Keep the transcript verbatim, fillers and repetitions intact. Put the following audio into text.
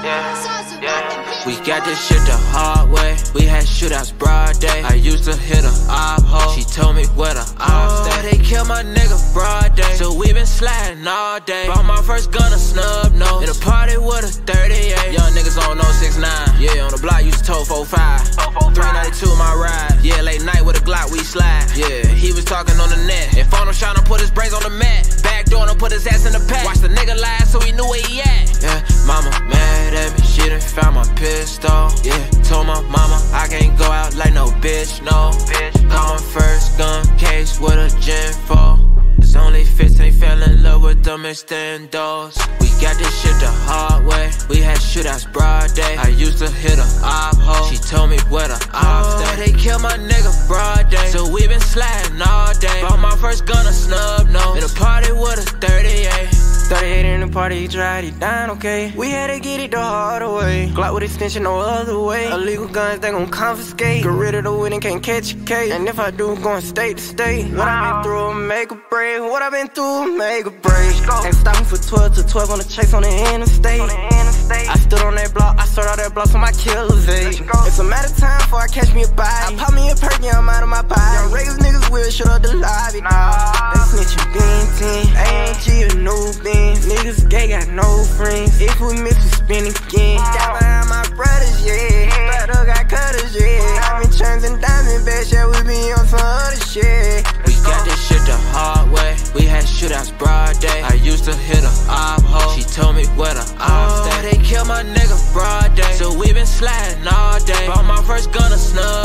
yeah, yeah. We got this shit the hard way. We had shootouts broad day. I used to hit her op hole. She told me where the ops stay. They killed my nigga broad day. So we been sliding all day. Bought my first Gunna snub nose. In a party with a thirty-eight. Young niggas on oh six nine. Yeah, on the block used to tow four five. three ninety-two my ride. Yeah, late night with a Glock we slide. Yeah, he was talking on the net. If on him trying to put his brains on the mat. Back door and put his ass in the pack. Watch the nigga lie so he knew where he at. Yeah, mama mad at me. She done found my pistol. Yeah, told my mama I can't go out like no bitch, no bitch. Got my first gun case with a gen four. It's only fifteen, fell in love with them extendos. We got this shit the hard way. We had shootouts broad day. I used to hit her op hole. She told me where the ops stay. They killed my nigga broad day. So we been sliding all day. Bought my first Gunna snub nose. In a party with a thirty-eight. thirty-eight in the party, he tried, he dying, okay. We had to get it the hard way. Glock with extension, no other way. Illegal guns, they gon' confiscate. Get rid of the winning, can't catch a case. And if I do, going state to state. What I been through, make a break. What I been through, make a break. Ain't stopping for twelve to twelve on the chase on the interstate. I stood on that block, I started on that block so my killers ate. It's a matter of time before I catch me a body. I pop me a perk, yeah, I'm out of my body. Young Raiders niggas will shut up the lobby. They snitchin' bean ten, A M G a new bean. Niggas gay, got no friends. If we miss, we spin again. Got behind my brothers, yeah. Brother got cutters, yeah. Diamond chains and diamond bags, yeah, we be on some other shit. We got this shit the hard way. We had shootouts broad day. I used to hit her op hole. She told me where the ops stay. They killed my nigga broad day. So we been sliding all day. Bought my first Gunna snub